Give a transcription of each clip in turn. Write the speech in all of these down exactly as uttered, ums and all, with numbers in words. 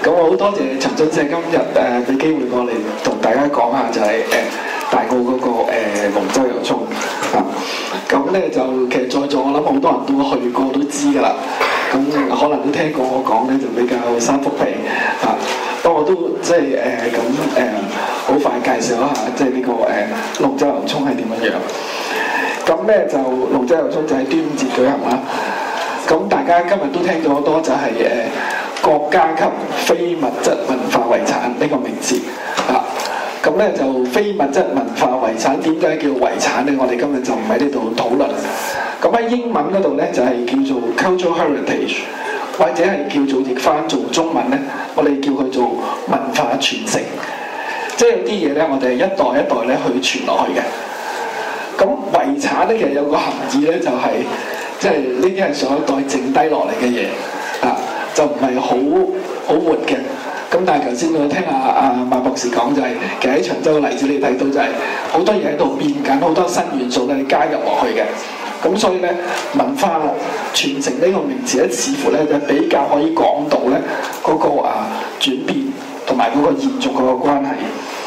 咁我好多謝陳俊社今日誒俾機會過嚟同大家講下就係、是、誒、呃、大澳嗰、那個誒、呃、龍舟遊涌啊。咁咧就其實在座我諗好多人都去過都知㗎啦。咁可能都聽過我講咧就比較三幅皮啊。不過我都即係誒咁誒好快介紹一下即係呢、這個誒、呃、龍舟遊涌係點樣樣。咁咧就龍舟遊涌就喺端午節舉行啦。咁大家今日都聽咗好多就係、是、誒、呃、國家級非物質文化遺產呢個名詞啊。咁咧就非物質文化遺產點解叫遺產咧？我哋今日就唔喺呢度討論。咁喺英文嗰度咧就係、是、叫做 cultural heritage， 或者係叫做譯翻做中文咧，我哋叫佢做文化傳承。即係有啲嘢咧，我哋係一代一代咧去傳落去嘅。咁遺產咧其實有個含義咧，就係即係呢啲係上一代剩低落嚟嘅嘢啊，就唔係好好活嘅。咁但係頭先我聽阿阿馬博士講就係、是，其實喺長洲嘅例子你睇到就係、是、好多嘢喺度變緊，好多新元素咧你加入落去嘅。咁所以咧文化傳承呢個名詞咧，似乎咧就比較可以講到咧嗰、那個啊轉變同埋嗰個延續嗰個關係。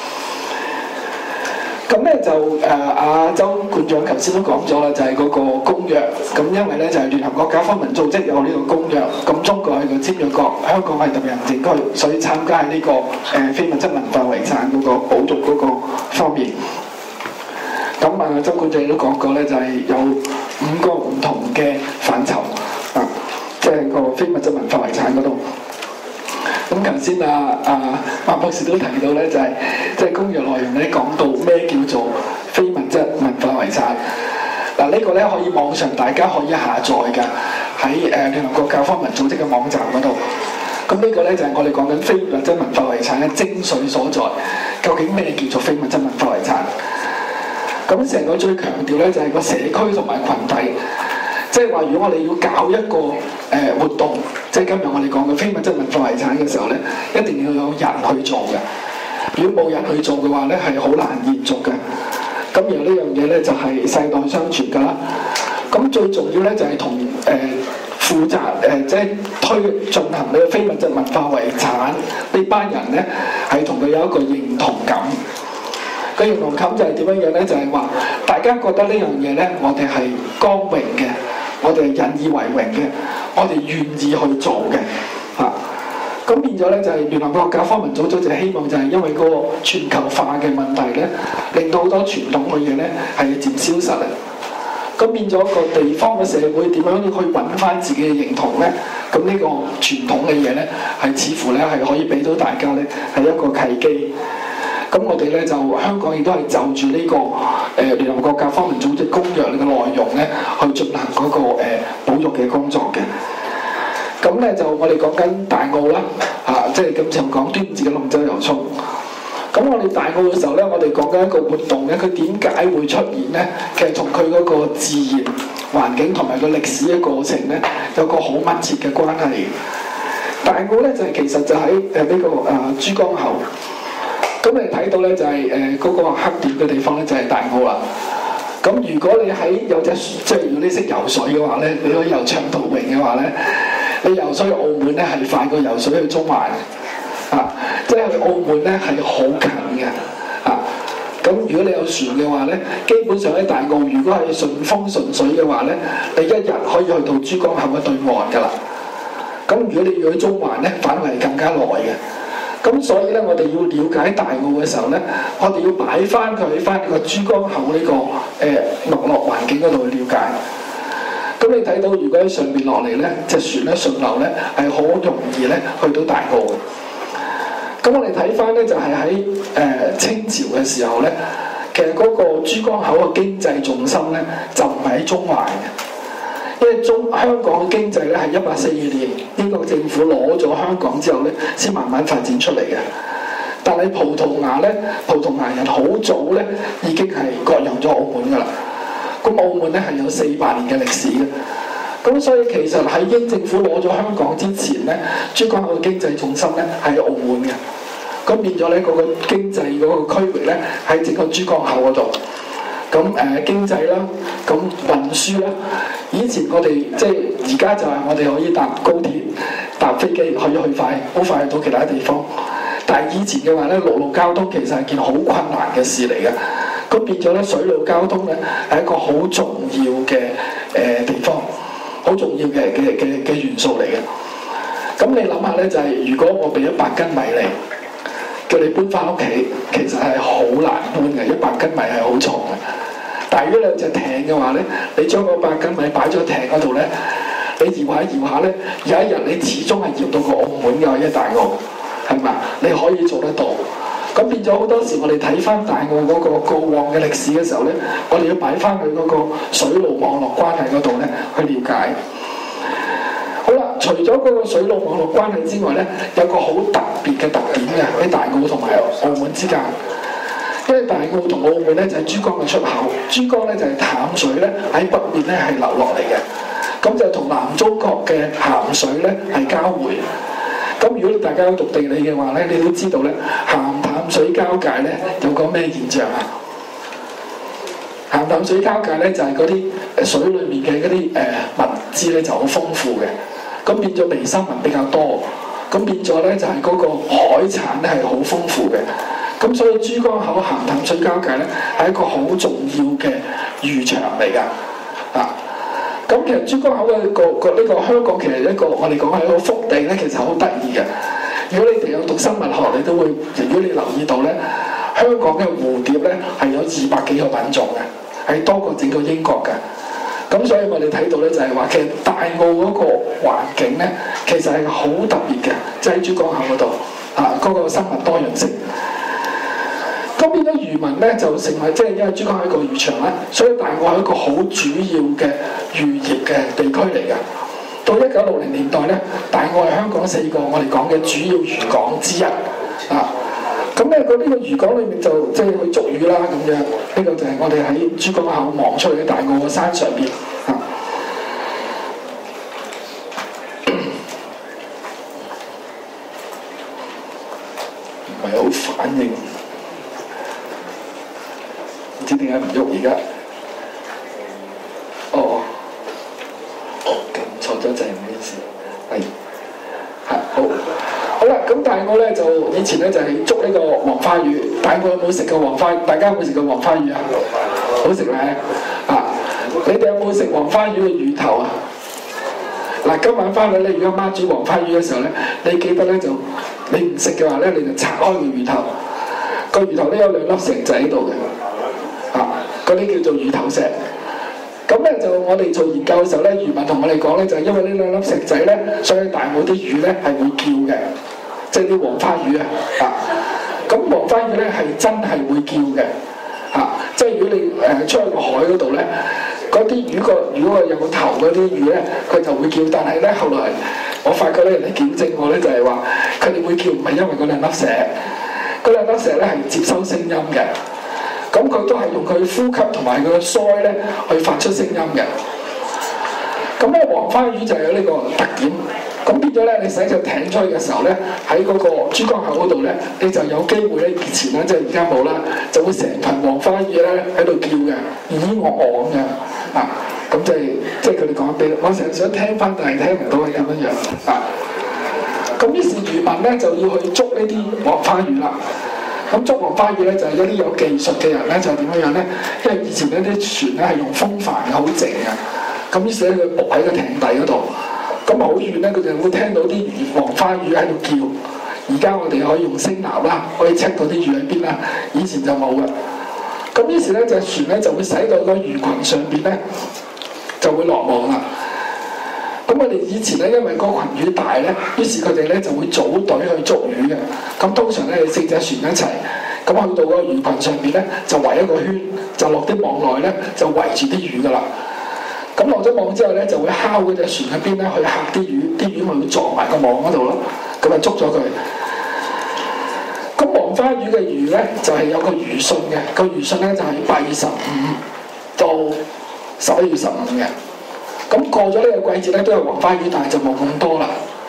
咁咧就誒阿、呃、周館長頭先都講咗啦，就係、是、嗰個公約。咁因為咧就係、是、聯合國教科文組織有呢個公約，咁中國係個簽約國，香港係特別行政區，所以參加喺呢、這個誒、呃、非物質文化遺產嗰個保育嗰個方面。咁啊，周館長都講過咧，就係、是、有五個唔同嘅範疇啊，即係個非物質文化遺產嗰度。咁頭先啊啊馬博士都提到咧，就係即係公約內容咧講到咩叫做非物質文化遺產。嗱、啊、呢、這個咧可以網上大家可以下載㗎，喺誒聯合國教科文組織嘅網站嗰度。咁呢個咧就係、是、我哋講緊非物質文化遺產嘅精髓所在。究竟咩叫做非物質文化遺產？咁成個最強調咧就係、是、個社區同埋群體。即係話，如果我哋要搞一個誒、呃、活動，即係今日我哋講嘅非物質文化遺產嘅時候咧，一定要有人去做嘅。如果冇人去做嘅話咧，係好難延續嘅。咁而呢樣嘢咧就係、是、世代相傳㗎啦。咁最重要咧就係同誒負責誒、呃、即係推進行呢個非物質文化遺產呢班人咧，係同佢有一個認同感。個認同感就係點樣樣咧？就係、是、話大家覺得呢樣嘢咧，我哋係光榮嘅。我哋係引以為榮嘅，我哋願意去做嘅，嚇、啊。咁變咗咧就係、是、聯合國教科文組織就希望就係因為嗰個全球化嘅問題咧，令到好多傳統嘅嘢咧係漸消失啊。咁變咗個地方嘅社會點樣去揾翻自己嘅認同咧？咁呢個傳統嘅嘢咧係似乎咧係可以俾到大家咧係一個契機。咁我哋咧就香港亦都係就住呢、這個誒、呃、聯合國教科文組織公約呢個內容咧，去進行嗰、那個、呃、保育嘅工作嘅。咁咧就我哋講緊大澳啦，嚇、啊，即係咁就講端午節嘅龍舟遊涌。咁我哋大澳嘅時候咧，我哋講緊一個活動咧，佢點解會出現咧？其實同佢嗰個自然環境同埋個歷史嘅過程咧，有個好密切嘅關係。大澳咧就係、是、其實就喺誒呢個誒、呃、珠江口。咁你睇到咧就係誒嗰個黑點嘅地方咧就係大澳啦。咁如果你喺有隻即係如果你識游水嘅話咧，你可以游長途泳嘅話咧，你游水去澳門咧係快過游水去中環啊！即係去澳門咧係好近嘅啊！咁如果你有船嘅話咧，基本上喺大澳如果係順風順水嘅話咧，你一日可以去到珠江口嘅對岸㗎啦。咁如果你要去中環咧，反為更加耐嘅。咁所以咧，我哋要了解大澳嘅時候咧，我哋要擺翻佢喺翻個珠江口呢、這個誒陸絡環境嗰度去了解。咁你睇到，如果喺上面落嚟咧，隻船咧順流咧係好容易咧去到大澳。咁我哋睇翻咧就係喺誒清朝嘅時候咧，其實嗰個珠江口嘅經濟重心咧就唔係喺中環嘅。因為中香港嘅經濟咧係一八四二年英國政府攞咗香港之後咧，先慢慢發展出嚟嘅。但係葡萄牙咧，葡萄牙人好早咧已經係割讓咗澳門㗎啦。咁澳門咧係有四百年嘅歷史嘅。咁所以其實喺英政府攞咗香港之前咧，珠江口嘅經濟重心咧係澳門嘅。咁變咗咧嗰個經濟嗰個區域咧喺整個珠江口嗰度。 咁誒、呃、經濟啦，咁運輸啦。以前我哋即係而家就係我哋可以搭高鐵、搭飛機可以去快，好快去到其他地方。但係以前嘅話咧，陸路交通其實係件好困難嘅事嚟嘅。咁變咗咧，水路交通咧係一個好重要嘅誒、呃、地方，好重要嘅嘅嘅嘅元素嚟嘅。咁你諗下咧，就係、是、如果我俾一百斤米你，叫你搬翻屋企，其實係好難搬嘅，一百斤米係好重嘅。但係如果你有隻艇嘅話咧，你將嗰百斤米擺咗艇嗰度咧，你搖下搖下咧，有一日你始終係搖到個澳門嘅一大澳，係咪？你可以做得到。咁變咗好多時，我哋睇翻大澳嗰個過往嘅歷史嘅時候咧，我哋要擺翻佢嗰個水路網絡關係嗰度咧去了解。好啦，除咗嗰個水路網絡關係之外咧，有個好特別嘅特點嘅喺大澳同埋澳門之間。因為大澳同澳門咧就係珠江嘅出口，珠江咧就係淡水咧喺北面咧係流落嚟嘅，咁就同南中國嘅鹹水咧係交匯。咁如果大家有讀地理嘅話咧，你都知道咧鹹淡水交界咧有個咩現象啊？鹹淡水交界咧就係嗰啲誒水裡面嘅嗰啲誒物質咧就好豐富嘅，咁變咗微生物比較多，咁變咗咧就係嗰個海產咧係好豐富嘅。咁所以珠江口鹹淡水交界咧係一個好重要嘅漁場嚟㗎，啊！咁其實珠江口嘅個個呢個香港其實一個我哋講係一個福地咧，其實好得意嘅。如果你哋有讀生物學，你都會，如果你留意到咧，香港嘅蝴蝶咧係有二百幾個品種嘅，係多過整個英國嘅。咁所以我哋睇到咧就係話，其實大澳嗰個環境咧其實係好特別嘅，即係喺珠江口嗰度啊，嗰個生物多樣性。咁變咗漁民咧就成為即係因為珠江係一個漁場啦，所以大澳係一個好主要嘅漁業嘅地區嚟㗎。到一九六零年代咧，大澳係香港四個我哋講嘅主要漁港之一啊。咁咧個呢個漁港裏面就即係去捉魚啦咁樣，呢、這個就係我哋喺珠江口望出去嘅大澳個山上邊啊。唔係好反應。唔知點解唔喐而家？哦，哦，撳錯咗掣，唔好意思。係，係好，好啦。咁大澳咧就以前咧就係、是、捉呢個黃花魚。大澳有冇食過黃花？大家有冇食過黃花魚啊？好食咧啊！你哋有冇食黃花魚嘅魚頭啊？嗱，今晚翻去咧，如果媽煮黃花魚嘅時候咧，你記得咧就你唔食嘅話咧，你就拆開個魚頭，個魚頭咧有兩粒石仔喺度嘅。嗰啲叫做魚頭石，咁咧就我哋做研究嘅時候咧，漁民同我哋講咧，就係、是、因為呢兩粒石仔咧，所以大澳啲魚咧係會叫嘅，即係啲黃花魚啊，啊，咁黃花魚咧係真係會叫嘅，啊，即係如果你誒、呃、出去個海嗰度咧，嗰啲魚個如果有個頭嗰啲魚咧，佢就會叫，但係咧後來我發覺咧人哋檢證我咧就係話，佢哋會叫唔係因為嗰兩粒石，嗰兩粒石咧係接收聲音嘅。咁佢都係用佢呼吸同埋佢嘅鰓咧去發出聲音嘅。咁咧黃花魚就有呢個特點。咁變咗咧，你駛隻艇出去嘅時候咧，喺嗰個珠江口嗰度咧，你就有機會咧，以前咧即係而家冇啦，就會成群黃花魚咧喺度叫嘅，咦咦我我咁樣啊。咁即係即係佢哋講俾我成日想聽翻，但係聽唔到係咁樣樣啊。咁於是漁民咧就要去捉呢啲黃花魚啦。咁捉黃花魚咧就係、是、一啲有技術嘅人咧就係點樣樣咧？因為以前呢啲船咧係用風帆嘅，好靜嘅。咁於是咧佢伏喺個艇底嗰度，咁啊好遠咧佢就會聽到啲魚黃花魚喺度叫。而家我哋可以用聲納啦，可以 check 到啲魚喺邊啦。以前就冇嘅。咁於是咧隻船咧就會駛到個魚群上邊咧，就會落網啦。咁我哋以前咧，因為嗰群魚大咧，於是佢哋咧就會組隊去捉魚嘅。咁通常咧四隻船一齊，咁去到嗰個魚群上邊咧，就圍一個圈，就落啲網內咧，就圍住啲魚噶啦。咁落咗網之後咧，就會敲嗰隻船喺邊咧，去嚇啲魚，啲魚咪會撞埋個網嗰度咯。咁啊捉咗佢。咁黃花魚嘅魚咧，就係、是、有個魚汛嘅，個魚汛咧就係八月十五到十一月十五嘅。咁過咗呢個季節咧，都有黃花魚，但係就冇咁多啦。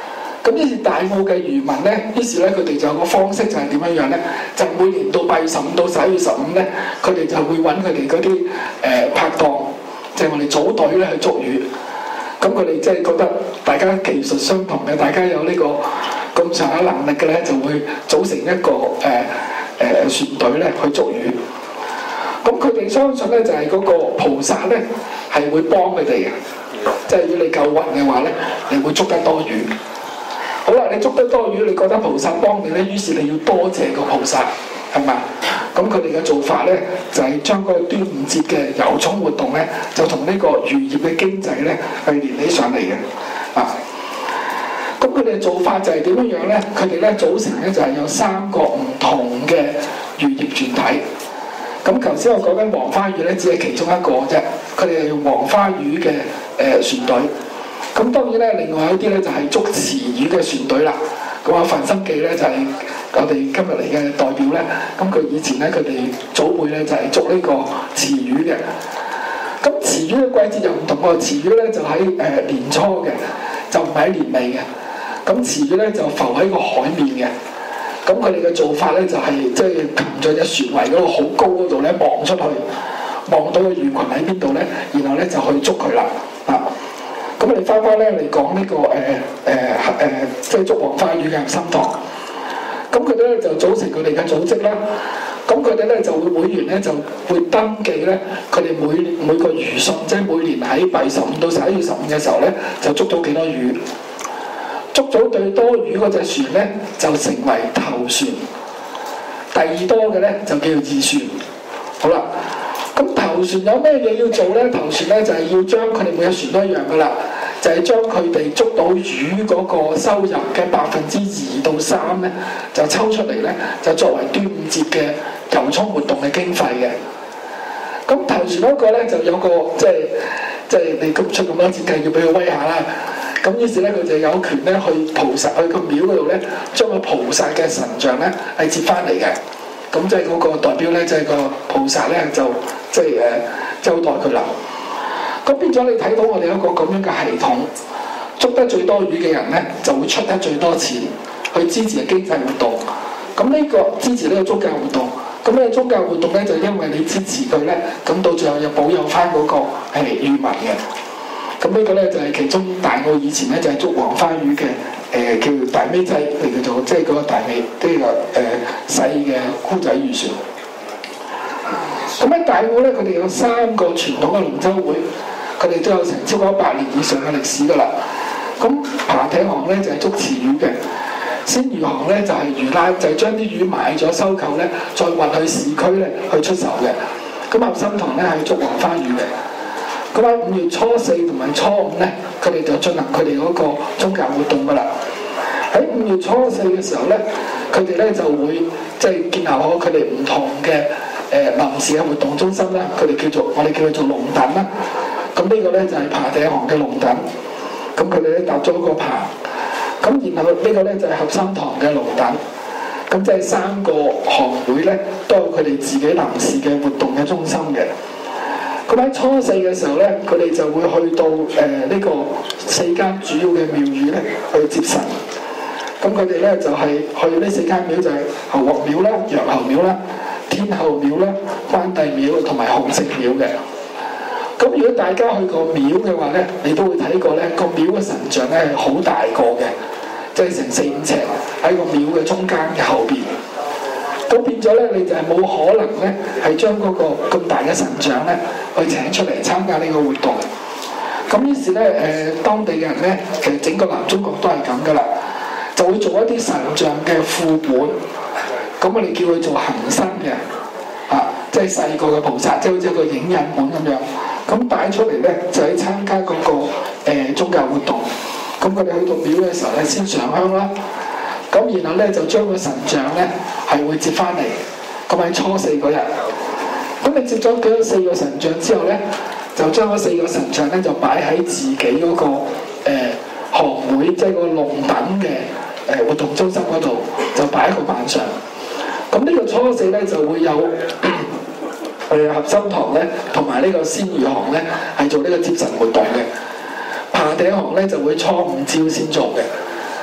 咁於是大澳嘅漁民咧，於是咧佢哋就有個方式就係點樣樣咧？就每年到八月十五到十一月十五咧，佢哋就會揾佢哋嗰啲誒拍檔，即係我哋組隊咧去捉魚。咁佢哋即係覺得大家技術相同嘅，大家有呢個咁上下能力嘅咧，就會組成一個誒誒、呃呃、船隊咧去捉魚。咁佢哋相信咧就係嗰個菩薩咧係會幫佢哋嘅，即係如果你夠運嘅話咧，你會捉得多魚。好啦，你捉得多魚，你覺得菩薩幫你咧，於是你要多謝個菩薩，係嘛？咁佢哋嘅做法咧，就係、是、將嗰個端午節嘅遊涌活動咧，就同呢個漁業嘅經濟咧係連起上嚟嘅。啊，咁佢哋嘅做法就係點樣樣咧？佢哋咧組成咧就係有三個唔同嘅漁業團體。咁頭先我講緊黃花魚咧，只係其中一個啫。佢哋係用黃花魚嘅誒、呃、船隊。咁當然咧，另外有啲咧就係捉池魚嘅船隊啦。咁啊，范心記咧就係我哋今日嚟嘅代表咧。咁佢以前咧，佢哋祖輩咧就係捉呢個池魚嘅。咁池魚嘅季節又唔同喎，池魚咧就喺誒年初嘅，就唔係喺年尾嘅。咁池魚咧就浮喺個海面嘅。咁佢哋嘅做法咧就係即係擒在隻船桅嗰度好高嗰度咧望出去，望到個魚群喺邊度咧，然後咧就去捉佢啦。啊！咁我哋翻翻咧嚟講呢個誒誒誒，即係捉黃花魚嘅核心堂。咁佢哋咧就組成佢哋嘅組織啦。咁佢哋咧就會會員咧就會登記咧，佢哋每每個魚數，即係每年喺八月十五到十一月十五嘅時候咧，就捉到幾多魚。捉咗最多魚嗰隻船咧，就成為頭船。第二多嘅咧就叫做二船。好啦。咁頭船有咩嘢要做咧？頭船咧就係、是、要將佢哋每隻船都一樣噶啦，就係、是、將佢哋捉到魚嗰個收入嘅百分之二到三咧，就抽出嚟咧，就作為端午節嘅遊涌活動嘅經費嘅。咁頭船嗰個咧就有個即係即係你咁出咁多錢計，要俾佢威下啦。咁於是咧佢就有權咧去菩薩去個廟嗰度咧，將個菩薩嘅神像咧係接翻嚟嘅。咁即係嗰個代表咧，即係個菩薩咧就即係誒交代佢啦。咁變咗你睇到我哋有一個咁樣嘅系統，捉得最多魚嘅人咧就會出得最多錢去支持經濟活動。咁呢個支持呢個宗教活動，咁呢個宗教活動咧就因為你支持佢咧，咁到最後又保佑翻嗰個係漁民嘅。咁呢個咧就係其中大澳以前咧就係捉黃花魚嘅。誒、呃、叫大尾仔嚟叫做，即係嗰個大尾，即係個誒細嘅箍仔漁船。咁喺大澳咧，佢哋有三個傳統嘅龍舟會，佢哋都有成超過一百年以上嘅歷史㗎啦。咁爬艇行咧就係、是、捉池魚嘅，鮮魚行咧就係、是、魚欄，就係、是、將啲魚買咗收購咧，再運去市區咧去出售嘅。咁合心堂咧係捉黃花魚嘅。咁喺五月初四同埋初五咧，佢哋就進行佢哋嗰個宗教活動㗎啦。喺五月初四嘅時候咧，佢哋咧就會即係、就是、建立好佢哋唔同嘅誒、呃、臨時嘅活動中心啦。佢哋叫做我哋叫佢做龍躉啦。咁呢個咧就係、是、爬艇行嘅龍躉。咁佢哋咧搭咗個棚。咁然後呢個咧就係、是、合心堂嘅龍躉。咁即係三個行會咧都有佢哋自己臨時嘅活動嘅中心嘅。咁喺初四嘅時候咧，佢哋就會去到誒呢、呃這個四間主要嘅廟宇咧去接神。咁佢哋咧就係、是、去呢四間廟就係侯岳廟啦、藥侯廟啦、天后廟啦、關帝廟同埋紅石廟嘅。咁如果大家去過廟嘅話咧，你都會睇過咧個廟嘅神像咧係好大個嘅，即係成四五尺喺個廟嘅中間嘅後邊。咁變咗咧，你就係冇可能咧，係將嗰個咁大嘅神像咧，去請出嚟參加呢個活動。咁於是咧，誒、呃、當地嘅人咧，其實整個南中國都係咁噶啦，就會做一啲神像嘅副本。咁我哋叫佢做行身嘅，啊，即係細個嘅菩薩，即係好似一個影印本咁樣。咁擺出嚟咧，就喺參加嗰、那個、呃、宗教活動。咁佢哋去到廟嘅時候咧，先上香啦。咁然後咧就將個神像咧係會接翻嚟，咁喺初四嗰日，咁你接咗幾多四個神像之後咧，就將嗰四個神像咧就擺喺自己嗰、那個誒、呃、行會，即係個龍躉嘅誒活動中心嗰度，就擺喺個板上。咁呢個初四咧就會有誒、呃、合心堂咧同埋呢個鮮魚行咧係做呢個接神活動嘅，爬艇行咧就會初五朝先做嘅。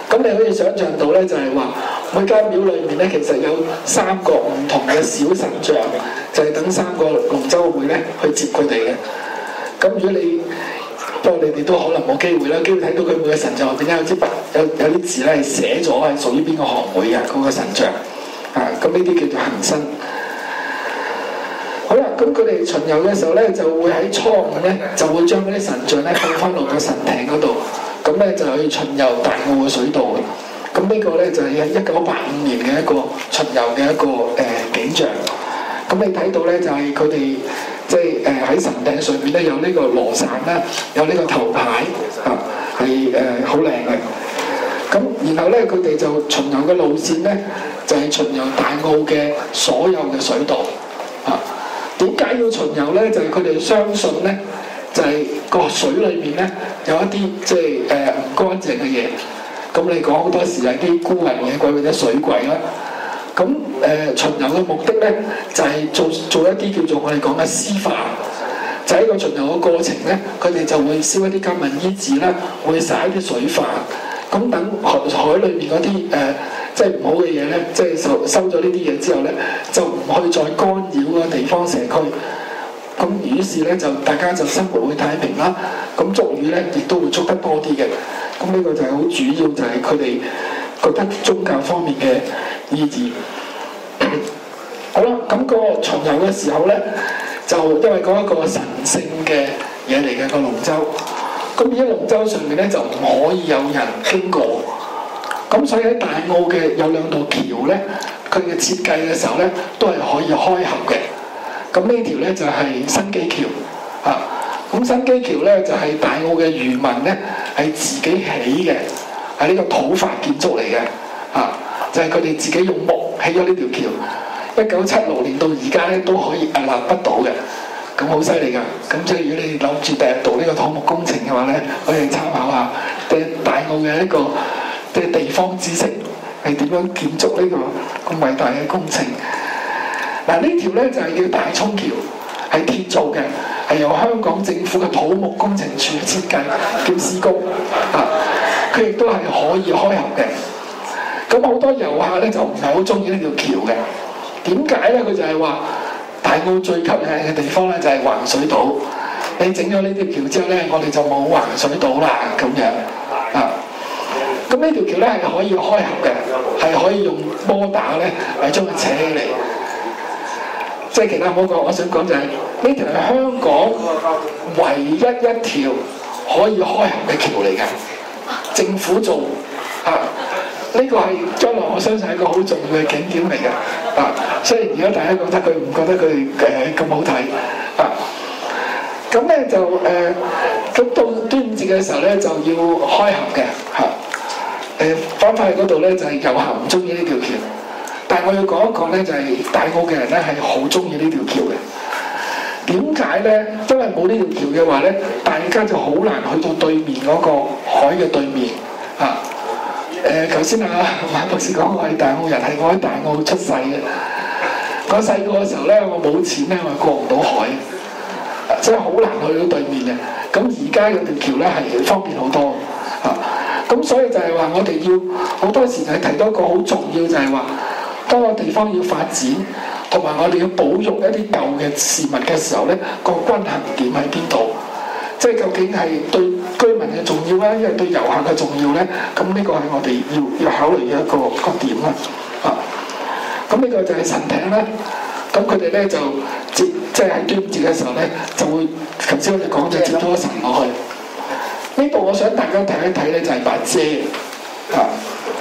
咁你可以想像到咧，就係話每間廟裏面咧，其實有三個唔同嘅小神像，就係等三個龍舟會咧去接佢哋嘅。咁如果你不過你哋都可能冇機會啦，機會睇到佢每個神像後邊咧有支筆，有有啲字咧係寫咗係屬於邊個學會嘅嗰個神像啊。咁呢啲叫做行身。好啦，咁佢哋巡遊嘅時候咧，就會喺初五咧就會將嗰啲神像咧放翻落個神艇嗰度。咁咧就去巡遊大澳嘅水道嘅。咁呢個咧就係一九八五年嘅一個巡遊嘅一個誒、呃、景象。咁你睇到咧就係佢哋即係誒喺神艇上邊咧有呢個羅傘啦，有呢個頭牌啊，係誒好靚嘅。咁然後咧佢哋就巡遊嘅路線咧就係、是、巡遊大澳嘅所有嘅水道啊。點解要巡遊咧？就係佢哋相信咧。就係個水裏面咧有一啲即係誒唔乾淨嘅嘢，咁你講好多時係啲孤魂野鬼或者水鬼啦。咁誒、呃、巡遊嘅目的咧就係、是、做做一啲叫做我哋講嘅施化，就喺、是、個巡遊嘅過程咧，佢哋就會燒一啲金銀衣紙啦，會灑一啲水化，咁等海海裏面嗰啲誒即係唔好嘅嘢咧，即係收收咗呢啲嘢之後咧，就唔去再干擾個地方社區。咁於是咧就大家就生活會太平啦，咁捉魚咧亦都會捉得多啲嘅。咁呢個就係好主要，就係佢哋覺得宗教方面嘅意義。好啦，咁、那個巡遊嘅時候咧，就因為嗰一個神聖嘅嘢嚟嘅個龍舟，咁而家龍舟上面咧就唔可以有人經過，咁所以喺大澳嘅有兩道橋咧，佢嘅設計嘅時候咧都係可以開合嘅。咁呢條咧就係、是、新基橋啊！咁新基橋咧就係、是、大澳嘅漁民咧係自己起嘅，係呢個土法建築嚟嘅啊！就係佢哋自己用木起咗呢條橋，一九七六年到而家咧都可以屹立不倒嘅，咁好犀利㗎！咁即係如果你諗住第日讀呢個土木工程嘅話咧，可以參考下嘅大澳嘅一個嘅地方知識係點樣建築呢個咁偉大嘅工程。嗱，呢條咧就係叫大涌橋，係鐵做嘅，係由香港政府嘅土木工程處設計，叫施工啊。佢亦都係可以開合嘅。咁好多遊客咧就唔係好中意呢條橋嘅。點解咧？佢就係話大澳最吸引嘅地方咧就係橫水島。你整咗呢條橋之後咧，我哋就冇橫水島啦咁樣啊。咁呢條橋咧係可以開合嘅，係可以用摩打咧嚟將佢扯起嚟。即係其他唔好講，我想講就係、是、呢條係香港唯一一條可以開合嘅橋嚟㗎，政府做啊！呢、這個係將來我相信係一個好重要嘅景點嚟㗎啊！雖然而家大家覺得佢唔覺得佢誒咁好睇啊，咁咧就誒咁、呃、到端午節嘅時候咧就要開合嘅嚇誒，翻返去嗰度咧就係遊客唔中意呢條橋。但係我要講一講咧，就係、是、大澳嘅人咧係好中意呢條橋嘅。點解咧？因為冇呢條橋嘅話咧，大家就好難去到對面嗰個海嘅對面啊。誒，頭先啊馬博士講我係大澳人，係我喺大澳出世嘅。我細個嘅時候咧，我冇錢咧，我過唔到海，所以好難去到對面嘅。咁而家嗰條橋咧係方便好多啊。咁所以就係話我哋要好多時就係提到一個好重要，就係話。當個地方要發展，同埋我哋要保育一啲舊嘅事物嘅時候咧，個均衡點喺邊度？即係究竟係對居民嘅重要咧，因為對遊客嘅重要咧？咁呢個係我哋要要考慮嘅一個一個點啦。啊，咁呢個就係神艇啦。咁佢哋咧就接，即係喺端午節嘅時候咧，就會頭先我哋講就接咗個神落去。呢度我想大家睇一睇咧，就係把遮啊。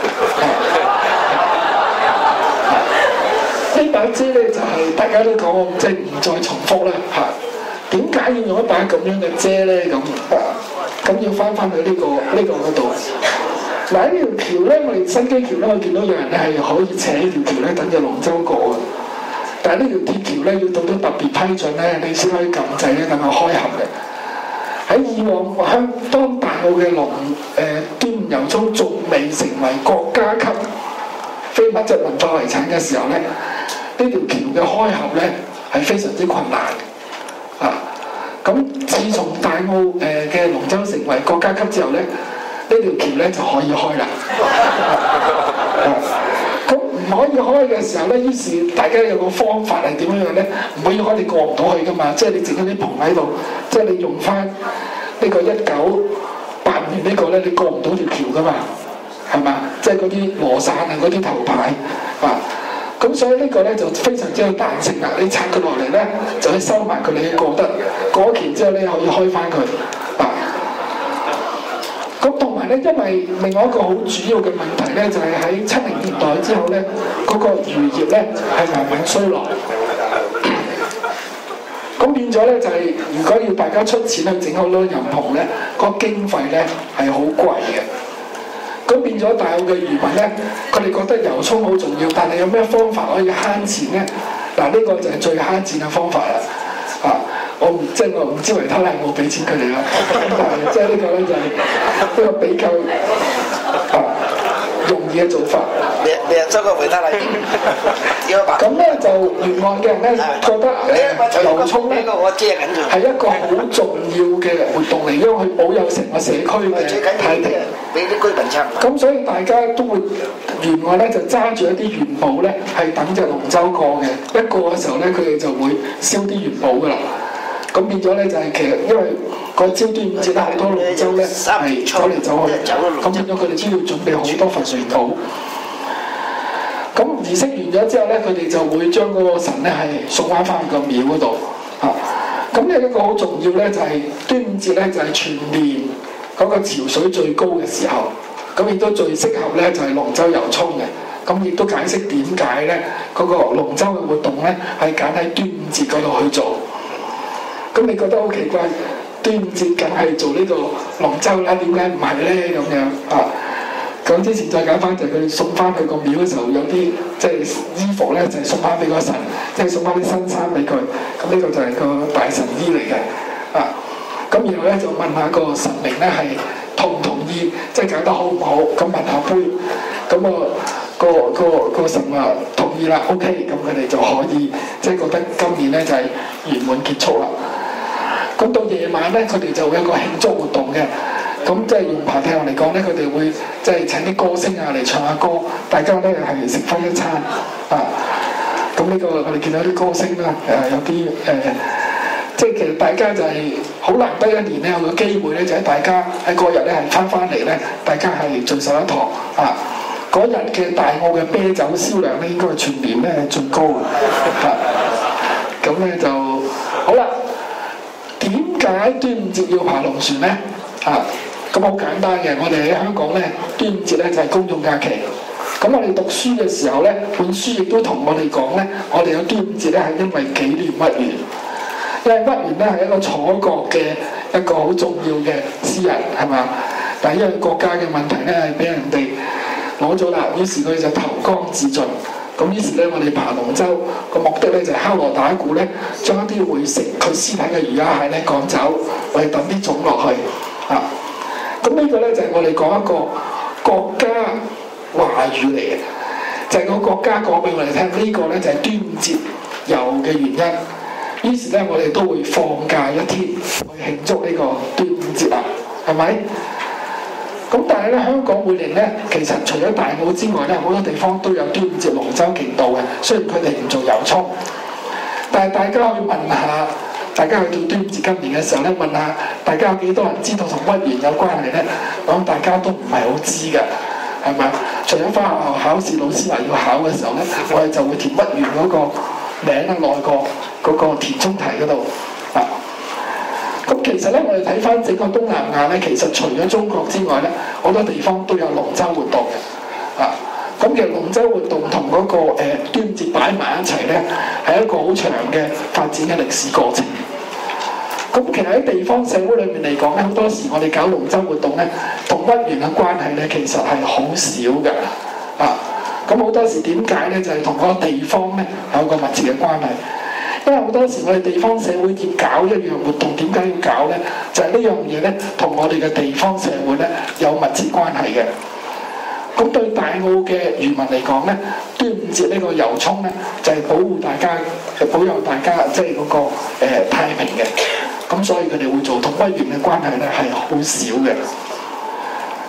呢把遮咧就係、是、大家都講，即係唔再重複啦嚇。點解要用一把咁樣嘅遮咧？咁咁、啊、要翻翻去呢、這個呢、這個嗰度。嗱，呢條橋咧，我哋新基橋咧，我見到有人咧係可以扯呢條橋咧，等隻龍舟過嘅。但係呢條鐵橋咧，要到咗特別批准咧，你先可以撳掣咧，等佢開合嘅。喺以往香當大澳嘅龍誒端午遊中仲未成為國家級非物質文化遺產嘅時候咧。呢條橋嘅開合咧係非常之困難啊！咁自從大澳誒嘅龍舟成為國家級之後咧， 條橋咧就可以開啦。咁唔可以開嘅時候咧，於是大家有個方法係點樣樣咧？唔可以開，你過唔到去噶嘛。即係你整咗啲棚喺度，即係你用翻呢個一九八年呢個咧，你過唔到條橋噶嘛，係嘛？即係嗰啲羅傘啊，嗰啲頭牌啊。咁所以呢個咧就非常之有彈性啦。你拆佢落嚟咧，就可以收埋佢，你過得過期之後咧可以開翻佢啊。咁同埋咧，因為另外一個好主要嘅問題咧，就係喺七零年代之後咧，嗰、那個漁業咧係慢慢衰落。咁變咗咧就係、是，如果要大家出錢去整好多人棚咧，個經費咧係好貴嘅。咁變咗大澳嘅漁民咧，佢哋覺得油涌好重要，但係有咩方法可以慳錢咧？嗱，呢個就係最慳錢嘅方法啦。啊，我唔即係我唔知維他奶有冇俾錢佢哋啦。但係即係呢個咧就係一個比較啊容易嘅做法。 你你又收個維他奶？ 咁咧就沿岸嘅人咧覺得誒油涌咧係一個好重要嘅活動嚟，因為佢保有成個社區嘅太平。 俾啲居民撐。 咁所以大家都會沿岸咧就揸住一啲元寶咧，係等隻龍舟過嘅。一過嘅時候咧，佢哋就會燒啲元寶噶啦。咁變咗咧就係、是、其實因為個朝端午節咧好多龍舟咧係走嚟走去，咁變咗佢哋都要準備好多份元寶。咁儀式完咗之後咧，佢哋就會將嗰個神咧係送翻翻個廟嗰度嚇。咁呢一個好重要咧，就係、是、端午節咧就係、是、全年嗰個潮水最高嘅時候，咁亦都最適合咧就係、是、龍舟遊涌嘅。咁亦都解釋點解咧嗰個龍舟嘅活動咧係揀喺端午節嗰度去做。咁你覺得好奇怪？端午節梗係做呢個龍舟啦，點解唔係咧咁樣啊？咁之前再講翻就係佢哋送翻去個廟嘅時候，有啲即係衣服咧就係、是、送翻俾個神，即係送翻啲新衫俾佢。咁呢個就係個大神衣嚟嘅啊。咁然後咧就問下個神明咧係同唔同意，即係搞得好唔好？咁問下杯，咁、那個個個個神話同意啦 ，OK，咁佢哋就可以即係覺得今年咧就係、是、圓滿結束啦。咁到夜晚咧，佢哋就會有一個慶祝活動嘅。咁即係用爬梯嚟講咧，佢哋會即係請啲歌星啊嚟唱下歌，大家咧係食翻一餐啊。咁呢、這個我哋見到啲歌星啦，誒、呃、有啲誒、呃，即係其實大家就係好難得一年咧有個機會咧，就喺大家喺嗰日咧係翻翻嚟咧，大家係聚首一堂啊。嗰日嘅大澳嘅啤酒銷量咧，應該係全年咧係最高嘅。咁、啊、咧就好啦。點解端午節要爬龍船咧？啊，咁好簡單嘅，我哋喺香港咧，端午節咧就係公眾假期。咁我哋讀書嘅時候咧，本書亦都同我哋講咧，我哋有端午節咧係因為紀念屈原，因為屈原咧係一個楚國嘅一個好重要嘅詩人，係嘛？但係因為國家嘅問題咧，係俾人哋攞咗啦，於是佢就投江自盡。咁於是咧，我哋爬龍舟個目的咧就係敲鑼打鼓咧，將一啲會食佢屍體嘅魚蝦蟹咧趕走，我哋抌啲種落去啊！咁呢個咧就係我哋講一個國家話語嚟嘅，就係、是、個國家講俾我哋聽，這個、呢個咧就係端午節有嘅原因。於是咧，我哋都會放假一天去慶祝呢個端午節啊，係咪？咁但係咧，香港每年咧，其實除咗大澳之外咧，好多地方都有端午節龍舟競渡嘅。雖然佢哋唔做遊涌，但係大家去問下，大家去到端午節今年嘅時候咧，問下大家有幾多人知道同屈原有關係咧？我諗大家都唔係好知㗎，係咪？除咗翻學校考試，老師話要考嘅時候咧，我哋就會填屈原嗰個名啊，內個嗰個填充題嗰度啊。咁其實咧，我哋睇翻整個東南亞咧，其實除咗中國之外咧，好多地方都有龍舟活動嘅。啊，咁其實龍舟活動同嗰、那個、呃、端午節擺埋一齊咧，係一個好長嘅發展嘅歷史過程。咁其實喺地方社會裏面嚟講咧，好多時我哋搞龍舟活動咧，同屈原嘅關係咧，其實係好少嘅。啊，咁好多時點解咧？就係同嗰個地方咧有個密切嘅關係。因為好多時我哋地方社會要搞一樣活動，點解要搞咧？就係、是、呢樣嘢咧，同我哋嘅地方社會咧有密切關係嘅。咁對大澳嘅漁民嚟講咧，端午節呢個遊涌咧，就係、是、保護大家，保佑大家即係嗰個、呃、太平嘅。咁所以佢哋會做，同屈原嘅關係咧係好少嘅。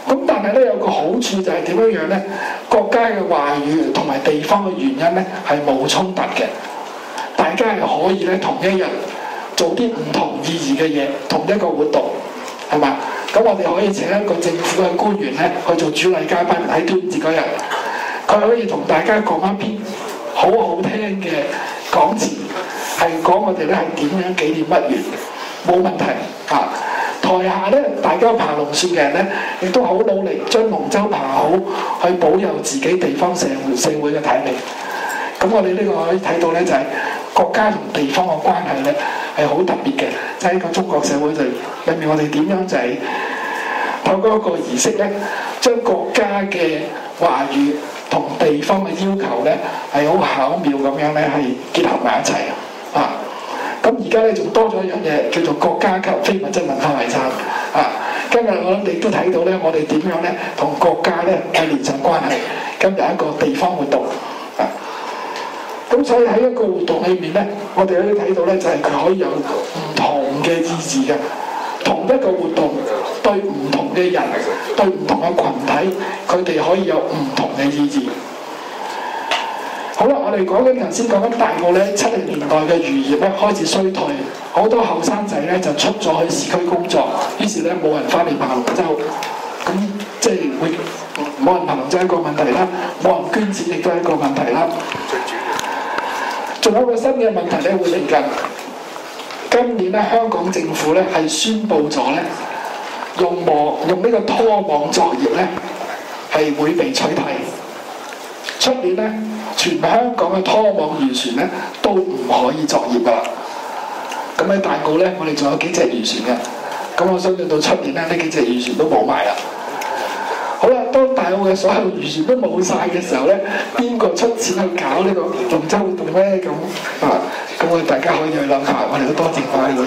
咁但係咧有個好處就係點樣樣咧？國家嘅話語同埋地方嘅原因咧係冇衝突嘅，大家係可以咧同一日做啲唔同意義嘅嘢，同一個活動係嘛？咁我哋可以請一個政府嘅官員咧去做主禮嘉賓喺端午節嗰日，佢可以同大家講一篇好好聽嘅講詞，係講我哋咧係點樣紀念屈原，冇問題啊！台下咧，大家爬龍船嘅人咧，亦都好努力將龍舟爬好，去保佑自己地方社會社會嘅體面。咁我哋呢個可以睇到咧，就係、是、國家同地方嘅關係咧係好特別嘅。就喺、是、個中國社會就裏面，我哋點樣就係透過一個儀式咧，將國家嘅話語同地方嘅要求咧係好巧妙咁樣咧係結合埋一齊啊！咁而家咧仲多咗一樣嘢叫做國家級非物質文化遺產啊！今日我諗你都睇到咧，我哋點樣咧同國家咧係連上關係。今日一個地方活動啊！咁所以喺一個活動裏面咧，我哋可以睇到咧，就係、是、佢可以有唔同嘅意義嘅。同一個活動對唔同嘅人、對唔同嘅群體，佢哋可以有唔同嘅意義。好啦，我哋講緊頭先講緊大澳咧，七零年代嘅漁業咧開始衰退，好多後生仔咧就出咗去市區工作，於是咧冇人翻嚟爬龍舟，咁即係會冇人爬龍舟一個問題啦，冇人捐錢亦都係一個問題啦。仲有一個新嘅問題咧會嚟緊，今年咧香港政府咧係宣布咗咧，用網用呢個拖網作業咧係會被取締，出年咧。全香港嘅拖網漁船咧都唔可以作業㗎啦。咁喺大澳咧，我哋仲有幾隻漁船嘅。咁我相信到出年咧，呢幾隻漁船都冇埋啦。好啦，當大澳嘅所有漁船都冇晒嘅時候咧，邊個出錢去搞呢個龍舟活動咧？咁啊，咁我哋大家可以去諗下，我哋都多謝法會。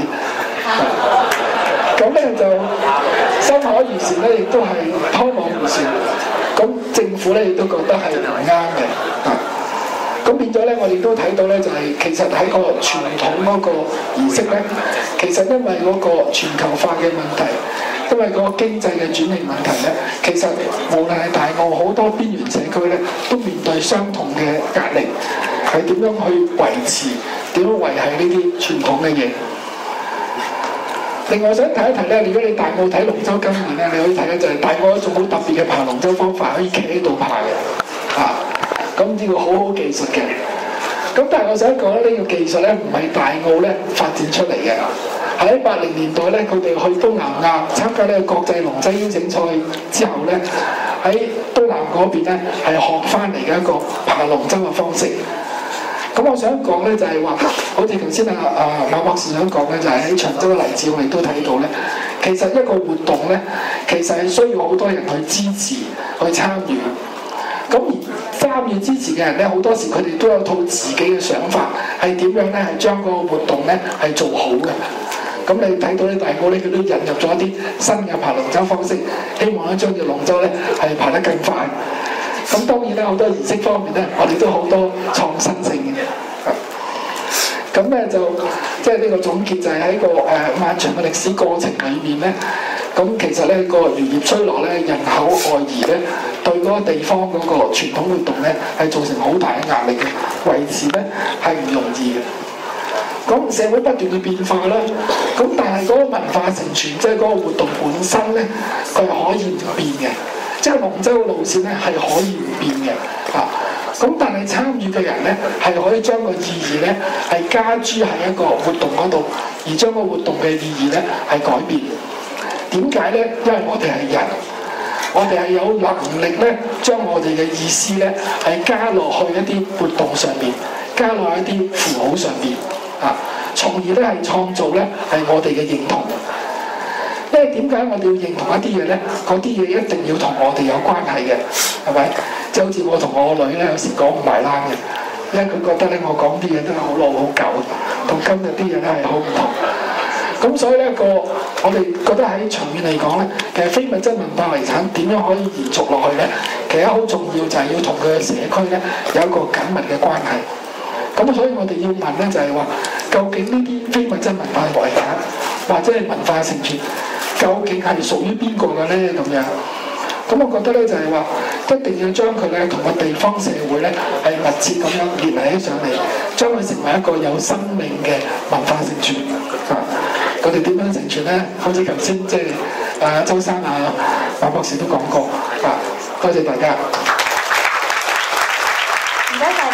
咁咧就深海漁船咧，亦都係拖網漁船。咁政府咧亦都覺得係唔啱嘅啊。咁變咗咧，我哋都睇到咧，就係、是、其實喺個傳統嗰個儀式咧，其實因為嗰個全球化嘅問題，因為嗰個經濟嘅轉型問題咧，其實無論係大澳好多邊緣社區咧，都面對相同嘅壓力，係點樣去維持、點樣維係呢啲傳統嘅嘢。另外想提一提咧，如果你大澳睇龍舟今年咧，你可以睇咧就係大澳一種好特別嘅爬龍舟方法，可以企喺度爬嘅，啊！咁呢個好好技術嘅，咁但係我想講咧，呢個技術咧唔係大澳咧發展出嚟嘅，喺八零年代咧，佢哋去東南亞參加呢個國際龍舟邀請賽之後咧，喺東南嗰邊咧係學翻嚟嘅一個爬龍舟嘅方式。咁我想講咧就係話，好似頭先啊啊馬博士想講嘅就係喺長洲嘅例子，我哋都睇到咧，其實一個活動咧，其實係需要好多人去支持、去參與。咁而參與支持嘅人咧，好多時佢哋都有套自己嘅想法，係點樣咧？係將嗰個活動咧係做好嘅。咁你睇到咧，大澳咧佢都引入咗一啲新嘅爬龍舟方式，希望咧將條龍舟咧係爬得更快。咁當然咧，好多儀式方面咧，我哋都好多創新性嘅。咁咧就即係呢個總結就係喺個誒、呃、漫長嘅歷史過程裏面咧，咁其實咧個漁業衰落咧，人口外移咧，對嗰個地方嗰個傳統活動咧係造成好大嘅壓力嘅，維持咧係唔容易嘅。咁社會不斷嘅變化啦，咁但係嗰個文化承傳，即係嗰個活動本身咧，佢係可以唔變嘅，即係龍舟路線咧係可以唔變嘅嚇。咁但係參與嘅人咧係可以將個意義咧係加諸喺一個活動嗰度，而將個活動嘅意義咧係改變。點解咧？因為我哋係人，我哋係有能力咧將我哋嘅意思咧係加落去一啲活動上邊，加落一啲符號上邊啊，從而咧係創造咧係我哋嘅認同。因為點解我哋要認同一啲嘢咧？嗰啲嘢一定要同我哋有關係嘅，係咪？即係好似我同我個女咧，有時講唔埋欄嘅，因為佢覺得咧我講啲嘢都係好老好舊，同今日啲嘢咧係好唔同。咁所以咧個我哋覺得喺長遠嚟講咧，其實非物質文化遺產點樣可以延續落去咧？其實好重要就係要同佢嘅社區咧有一個緊密嘅關係。咁所以我哋要問咧就係話，究竟呢啲非物質文化遺產或者係文化承傳，究竟係屬於邊個嘅咧？咁樣咁我覺得咧就係話，一定要將佢咧同個地方社會咧係密切咁樣連繫起上嚟，將佢成為一個有生命嘅文化承傳啊！我哋點樣承傳咧？好似頭先即係啊周生啊馬博士都講過啊，多謝大家。 唔該晒。